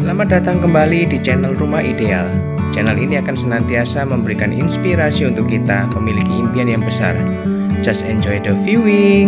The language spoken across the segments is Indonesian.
Selamat datang kembali di channel Rumah Ideal. Channel ini akan senantiasa memberikan inspirasi untuk kita memiliki impian yang besar. Just enjoy the viewing.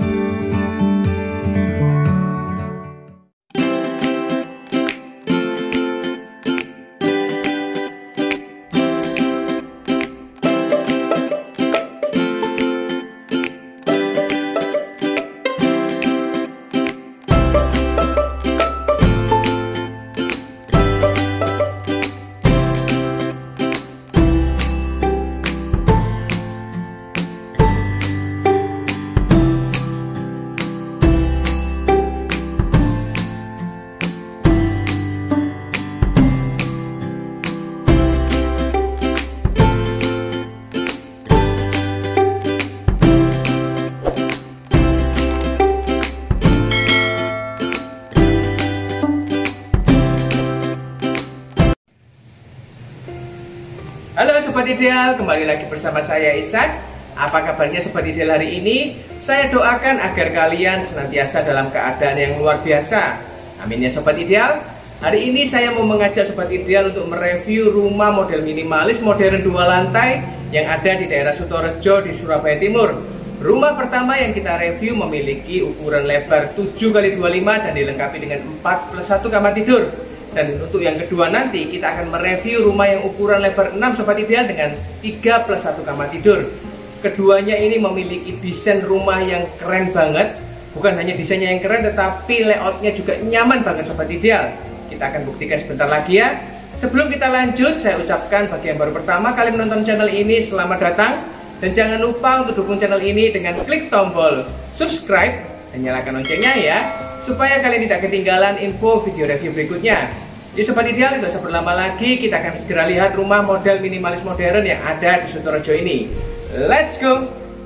Halo Sobat Ideal, kembali lagi bersama saya Ishak. Apa kabarnya Sobat Ideal hari ini? Saya doakan agar kalian senantiasa dalam keadaan yang luar biasa. Amin ya Sobat Ideal. Hari ini saya mau mengajak Sobat Ideal untuk mereview rumah model minimalis modern 2 lantai yang ada di daerah Sutorejo di Surabaya Timur. Rumah pertama yang kita review memiliki ukuran lebar 7x25 dan dilengkapi dengan 4+1 kamar tidur. Dan untuk yang kedua nanti kita akan mereview rumah yang ukuran lebar 6 Sobat Ideal dengan 3+1 kamar tidur. Keduanya ini memiliki desain rumah yang keren banget. Bukan hanya desainnya yang keren, tetapi layoutnya juga nyaman banget Sobat Ideal. Kita akan buktikan sebentar lagi ya. Sebelum kita lanjut, saya ucapkan bagi yang baru pertama kali menonton channel ini, selamat datang. Dan jangan lupa untuk dukung channel ini dengan klik tombol subscribe dan nyalakan loncengnya ya, supaya kalian tidak ketinggalan info video review berikutnya. Jadi Sobat Ideal, tidak usah berlama lagi, kita akan segera lihat rumah model minimalis modern yang ada di Sutorejo ini. Let's go!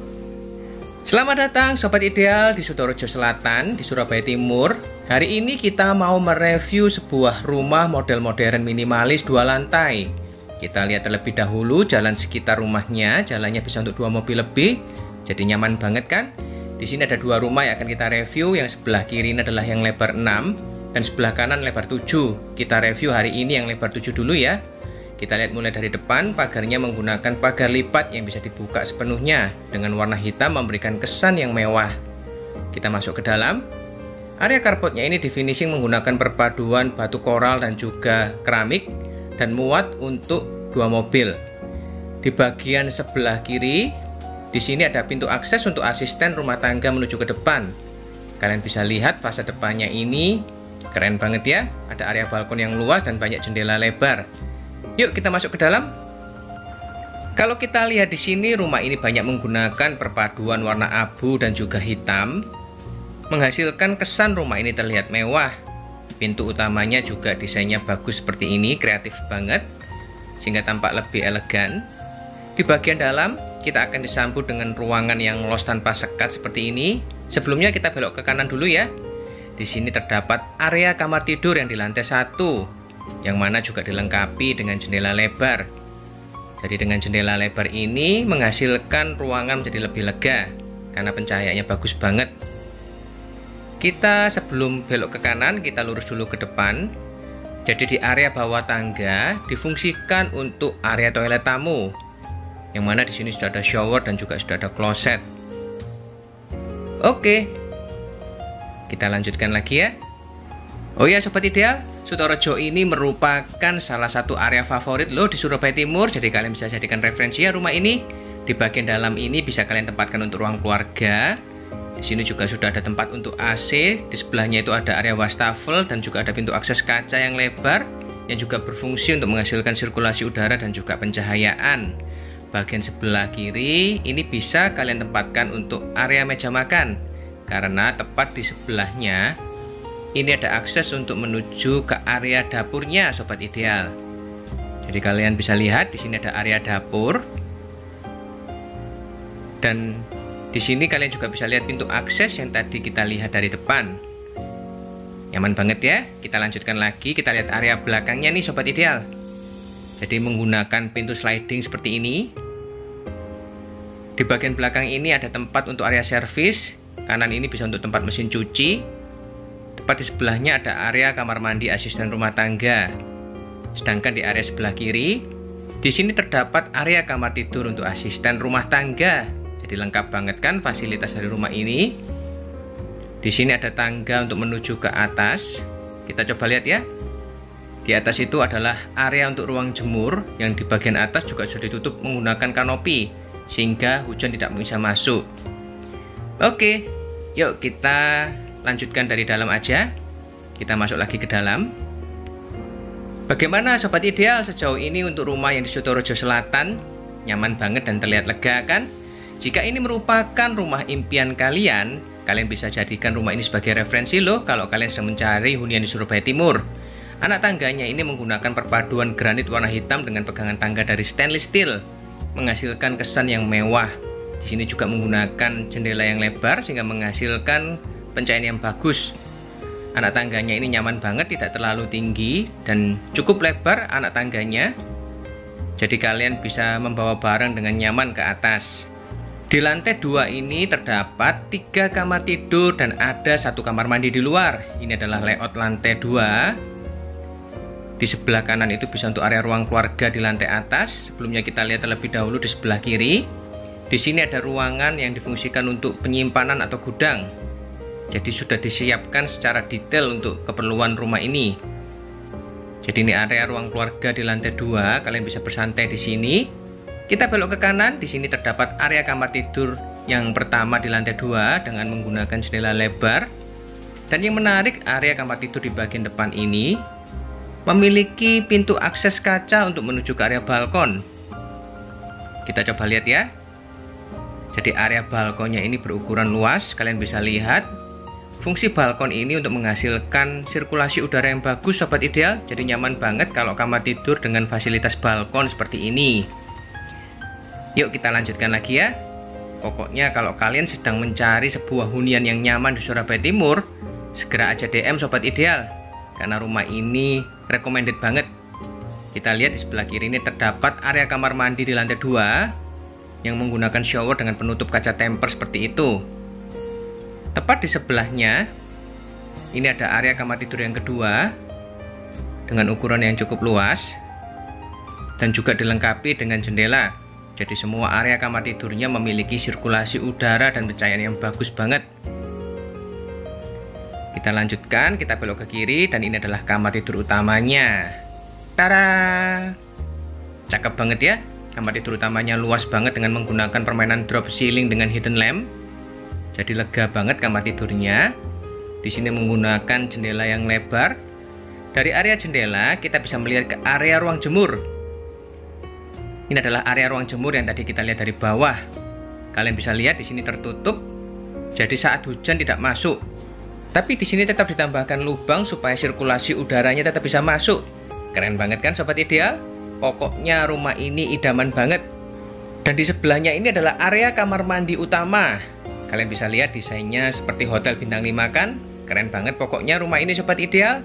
Selamat datang Sobat Ideal di Sutorejo Selatan, di Surabaya Timur. Hari ini kita mau mereview sebuah rumah model modern minimalis 2 lantai. Kita lihat terlebih dahulu jalan sekitar rumahnya. Jalannya bisa untuk 2 mobil lebih, jadi nyaman banget kan? Di sini ada 2 rumah yang akan kita review. Yang sebelah kiri ini adalah yang lebar 6 dan sebelah kanan lebar 7. Kita review hari ini yang lebar 7 dulu ya. Kita lihat mulai dari depan, pagarnya menggunakan pagar lipat yang bisa dibuka sepenuhnya dengan warna hitam, memberikan kesan yang mewah. Kita masuk ke dalam. Area carportnya ini di finishing menggunakan perpaduan batu koral dan juga keramik dan muat untuk 2 mobil. Di bagian sebelah kiri, di sini ada pintu akses untuk asisten rumah tangga menuju ke depan. Kalian bisa lihat fase depannya ini keren banget ya. Ada area balkon yang luas dan banyak jendela lebar. Yuk kita masuk ke dalam. Kalau kita lihat di sini, rumah ini banyak menggunakan perpaduan warna abu dan juga hitam, menghasilkan kesan rumah ini terlihat mewah. Pintu utamanya juga desainnya bagus seperti ini, kreatif banget, sehingga tampak lebih elegan. Di bagian dalam, kita akan disambut dengan ruangan yang los tanpa sekat seperti ini. Sebelumnya kita belok ke kanan dulu ya. Di sini terdapat area kamar tidur yang di lantai 1, yang mana juga dilengkapi dengan jendela lebar. Jadi dengan jendela lebar ini menghasilkan ruangan menjadi lebih lega karena pencahayaannya bagus banget. Kita sebelum belok ke kanan, kita lurus dulu ke depan. Jadi di area bawah tangga difungsikan untuk area toilet tamu, yang mana di sini sudah ada shower dan juga sudah ada kloset. Oke, kita lanjutkan lagi ya. Oh ya Sobat Ideal, Sutorejo ini merupakan salah satu area favorit loh di Surabaya Timur. Jadi kalian bisa jadikan referensi ya rumah ini. Di bagian dalam ini bisa kalian tempatkan untuk ruang keluarga. Di sini juga sudah ada tempat untuk AC. Di sebelahnya itu ada area wastafel dan juga ada pintu akses kaca yang lebar yang juga berfungsi untuk menghasilkan sirkulasi udara dan juga pencahayaan. Bagian sebelah kiri ini bisa kalian tempatkan untuk area meja makan, karena tepat di sebelahnya ini ada akses untuk menuju ke area dapurnya Sobat Ideal. Jadi kalian bisa lihat di sini ada area dapur. Dan di sini kalian juga bisa lihat pintu akses yang tadi kita lihat dari depan. Nyaman banget ya. Kita lanjutkan lagi, kita lihat area belakangnya nih Sobat Ideal. Jadi menggunakan pintu sliding seperti ini. Di bagian belakang ini ada tempat untuk area servis. Kanan ini bisa untuk tempat mesin cuci. Tepat di sebelahnya ada area kamar mandi asisten rumah tangga. Sedangkan di area sebelah kiri, di sini terdapat area kamar tidur untuk asisten rumah tangga. Jadi lengkap banget kan fasilitas dari rumah ini. Di sini ada tangga untuk menuju ke atas. Kita coba lihat ya. Di atas itu adalah area untuk ruang jemur yang di bagian atas juga sudah ditutup menggunakan kanopi sehingga hujan tidak bisa masuk. Oke, yuk kita lanjutkan dari dalam aja. Kita masuk lagi ke dalam. Bagaimana Sobat Ideal sejauh ini untuk rumah yang di Sutorojo Selatan? Nyaman banget dan terlihat lega kan? Jika ini merupakan rumah impian kalian, kalian bisa jadikan rumah ini sebagai referensi loh kalau kalian sedang mencari hunian di Surabaya Timur. Anak tangganya ini menggunakan perpaduan granit warna hitam dengan pegangan tangga dari stainless steel, menghasilkan kesan yang mewah. Di sini juga menggunakan jendela yang lebar sehingga menghasilkan pencahayaan yang bagus. Anak tangganya ini nyaman banget, tidak terlalu tinggi dan cukup lebar anak tangganya. Jadi kalian bisa membawa barang dengan nyaman ke atas. Di lantai 2 ini terdapat 3 kamar tidur dan ada 1 kamar mandi di luar. Ini adalah layout lantai 2. Di sebelah kanan itu bisa untuk area ruang keluarga di lantai atas. Sebelumnya kita lihat terlebih dahulu di sebelah kiri. Di sini ada ruangan yang difungsikan untuk penyimpanan atau gudang. Jadi sudah disiapkan secara detail untuk keperluan rumah ini. Jadi ini area ruang keluarga di lantai 2. Kalian bisa bersantai di sini. Kita belok ke kanan. Di sini terdapat area kamar tidur yang pertama di lantai 2 dengan menggunakan jendela lebar. Dan yang menarik, area kamar tidur di bagian depan ini memiliki pintu akses kaca untuk menuju ke area balkon. Kita coba lihat ya. Jadi area balkonnya ini berukuran luas. Kalian bisa lihat fungsi balkon ini untuk menghasilkan sirkulasi udara yang bagus Sobat Ideal. Jadi nyaman banget kalau kamar tidur dengan fasilitas balkon seperti ini. Yuk kita lanjutkan lagi ya. Pokoknya kalau kalian sedang mencari sebuah hunian yang nyaman di Surabaya Timur, segera aja DM Sobat Ideal, karena rumah ini recommended banget. Kita lihat di sebelah kiri ini terdapat area kamar mandi di lantai 2 yang menggunakan shower dengan penutup kaca temper seperti itu. Tepat di sebelahnya ini ada area kamar tidur yang kedua dengan ukuran yang cukup luas dan juga dilengkapi dengan jendela. Jadi semua area kamar tidurnya memiliki sirkulasi udara dan pencahayaan yang bagus banget. Kita lanjutkan, kita belok ke kiri dan ini adalah kamar tidur utamanya. Tada! Cakep banget ya. Kamar tidur utamanya luas banget dengan menggunakan permainan drop ceiling dengan hidden lamp. Jadi lega banget kamar tidurnya. Di sini menggunakan jendela yang lebar. Dari area jendela kita bisa melihat ke area ruang jemur. Ini adalah area ruang jemur yang tadi kita lihat dari bawah. Kalian bisa lihat di sini tertutup. Jadi saat hujan tidak masuk. Tapi di sini tetap ditambahkan lubang supaya sirkulasi udaranya tetap bisa masuk. Keren banget kan Sobat Ideal? Pokoknya rumah ini idaman banget. Dan di sebelahnya ini adalah area kamar mandi utama. Kalian bisa lihat desainnya seperti hotel bintang 5 kan? Keren banget pokoknya rumah ini Sobat Ideal.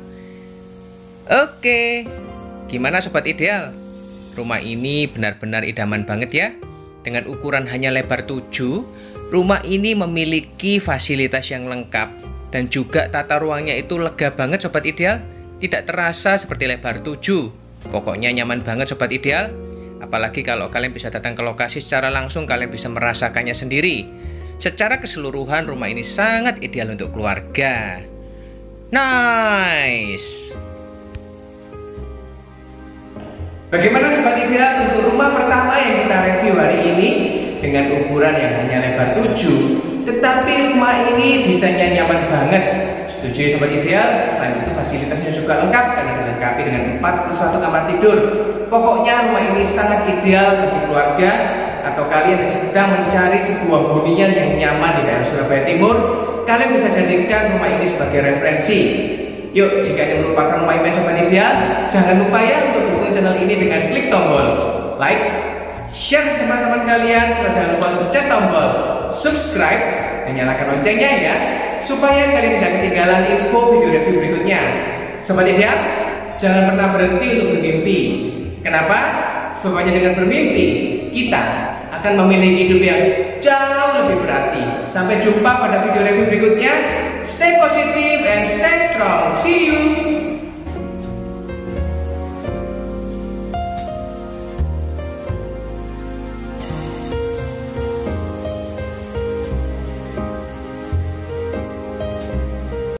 Oke, gimana Sobat Ideal? Rumah ini benar-benar idaman banget ya. Dengan ukuran hanya lebar 7, rumah ini memiliki fasilitas yang lengkap. Dan juga tata ruangnya itu lega banget Sobat Ideal. Tidak terasa seperti lebar 7. Pokoknya nyaman banget Sobat Ideal. Apalagi kalau kalian bisa datang ke lokasi secara langsung, kalian bisa merasakannya sendiri. Secara keseluruhan rumah ini sangat ideal untuk keluarga. Nice. Bagaimana Sobat Ideal untuk rumah pertama yang kita review hari ini dengan ukuran yang hanya lebar 7? Tetapi rumah ini desainnya nyaman banget. Setuju ya Sobat Ideal? Selain itu fasilitasnya juga lengkap karena dilengkapi dengan 41 kamar tidur. Pokoknya rumah ini sangat ideal bagi keluarga atau kalian yang sedang mencari sebuah hunian yang nyaman di daerah Surabaya Timur. Kalian bisa jadikan rumah ini sebagai referensi. Yuk, jika ini merupakan rumah impian Sobat Ideal, jangan lupa ya untuk dukung channel ini dengan klik tombol like, share ke teman-teman kalian, serta jangan lupa untuk pencet tombol subscribe dan nyalakan loncengnya ya, supaya kalian tidak ketinggalan info video review berikutnya. Sobat Ideal, jangan pernah berhenti untuk bermimpi. Kenapa? Sebab hanya dengan bermimpi kita akan memiliki hidup yang jauh lebih berarti. Sampai jumpa pada video review berikutnya. Stay positive and stay strong. See you.